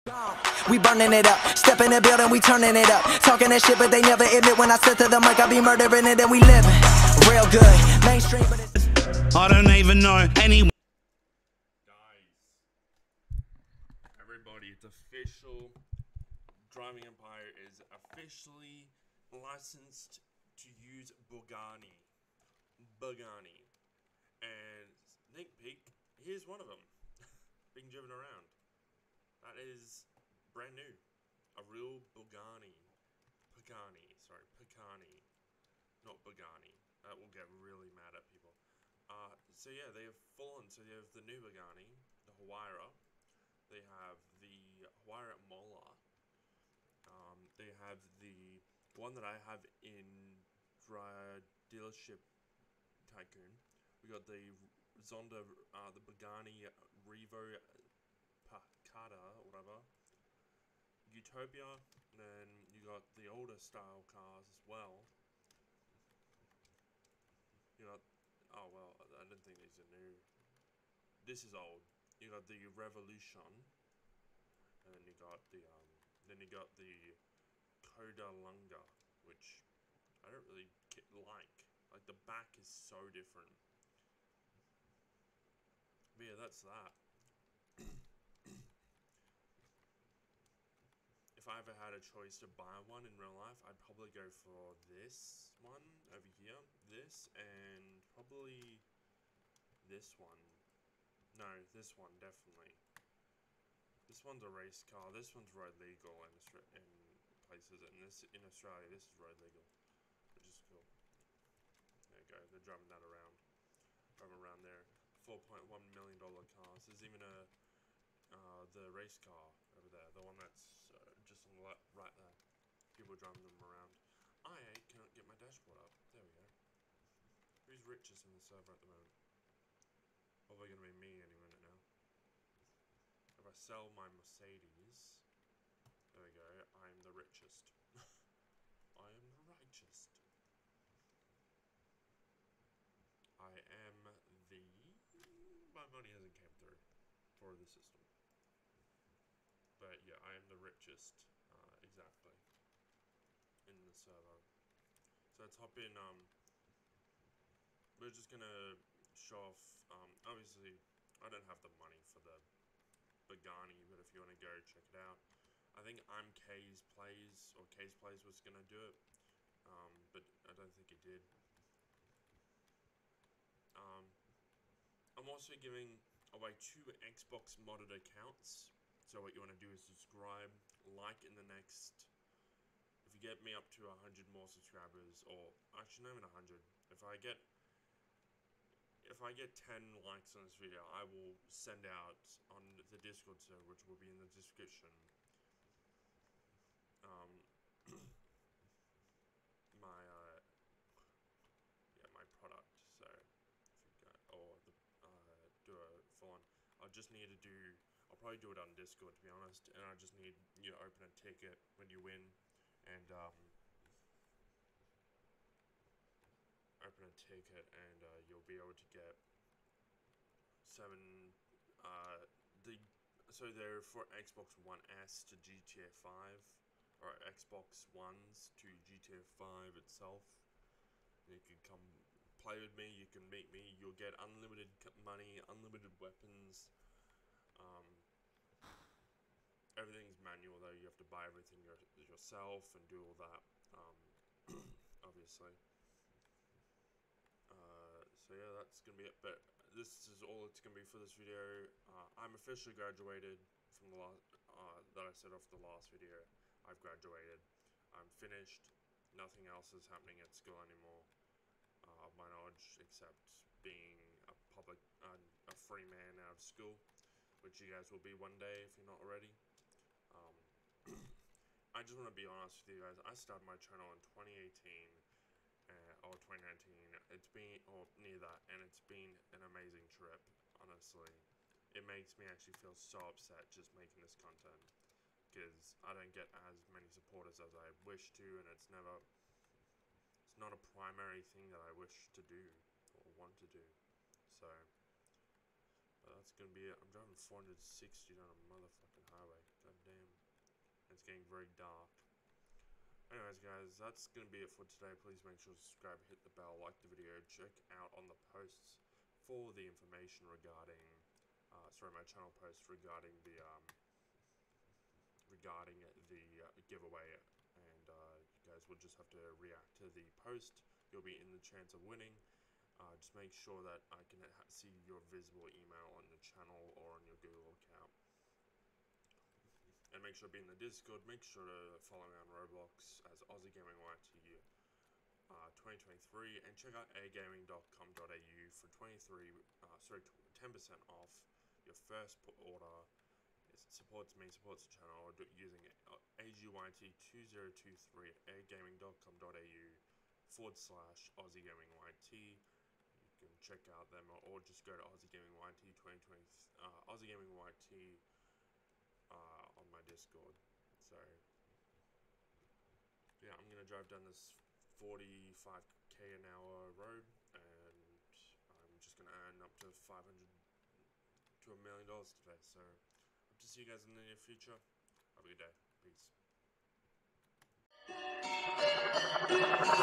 We burning it up, step in the building, we turning it up. Talking that shit, but they never admit when I sit to the mic, I be murdering it and we living real good, mainstream, but it's I don't even know any. Guys, everybody, it's official. Driving Empire is officially licensed to use Pagani. And sneak peek, here's one of them being driven around. That is brand new. A real Pagani. Not Pagani. That will get really mad at people. So yeah, they have fallen. So they have the new Pagani, the Huayra. They have the Huayra Mola. They have the one that I have in Dealership Tycoon. We got the Zonda, the Pagani Revo Pacata, or whatever. Utopia, and then you got the older style cars as well. You got, oh well, I don't think these are new. This is old. You got the Revolution, and then you got the Coda Lunga, which I don't really like. Like the back is so different. But yeah, that's that. If I ever had a choice to buy one in real life, I'd probably go for this one over here. This, and probably this one. No, this one, definitely. This one's a race car. This one's road legal in places. And this, in Australia, this is road legal, which is cool. There you go. They're driving that around. Driving around there. $4.1 million cars. There's even a the race car over there, the one that's just on the left, right there. People driving them around. I cannot get my dashboard up. There we go. Who's richest in the server at the moment? Probably gonna be me any minute now. If I sell my Mercedes, there we go. I am the richest. I am the righteous. I am the. My money hasn't came through for the system. But yeah, I am the richest, exactly, in the server. So let's hop in. We're just gonna show off. Obviously, I don't have the money for the Pagani, but if you want to go check it out, I think K's Plays was gonna do it, but I don't think it did. I'm also giving away 2 Xbox modded accounts. So what you want to do is subscribe, like in the next, if you get me up to 100 more subscribers, or actually not even 100, if I get 10 likes on this video, I will send out on the Discord server, which will be in the description, my product. So if you go, or the do a full on, I'll probably do it on Discord, to be honest, and I just need you to open a ticket when you win, and you'll be able to get 7, so they're for Xbox One S to GTA 5, or Xbox Ones to GTA 5 itself. You can come play with me, you can meet me, you'll get unlimited money, unlimited weapons. Everything's manual though, you have to buy everything yourself and do all that, obviously. So yeah, that's gonna be it, but this is all it's gonna be for this video. I'm officially graduated from the last, that I said off the last video. I've graduated, I'm finished, nothing else is happening at school anymore, of my knowledge, except being a free man out of school, which you guys will be one day if you're not already. I just want to be honest with you guys. I started my channel in 2018 or 2019. It's been, or near that, and it's been an amazing trip. Honestly, it makes me actually feel so upset just making this content because I don't get as many supporters as I wish to, and it's not a primary thing that I wish to do or want to do. So that's gonna be it. I'm driving 460 down a motherfucking highway. God damn. it's getting very dark. Anyways, guys, that's going to be it for today. Please make sure to subscribe, hit the bell, like the video, check out on the posts for the information regarding, my channel post regarding the giveaway, and you guys will just have to react to the post. You'll be in the chance of winning. Just make sure that I can see your visible email on the channel or on your Google account. And make sure to be in the Discord. Make sure to follow me on Roblox as Aussie Gaming YT 2023, and check out agaming.com.au for 10% off your first order. It supports me, supports the channel using AGYT2023 at agaming.com.au/Aussie Gaming YT. You can check out them, or just go to Aussie Gaming YT 2020 Aussie Gaming YT on my Discord. So yeah, I'm gonna drive down this 45k an hour road, and I'm just gonna earn up to $500 to $1 million today. So hope to see you guys in the near future. Have a good day. Peace.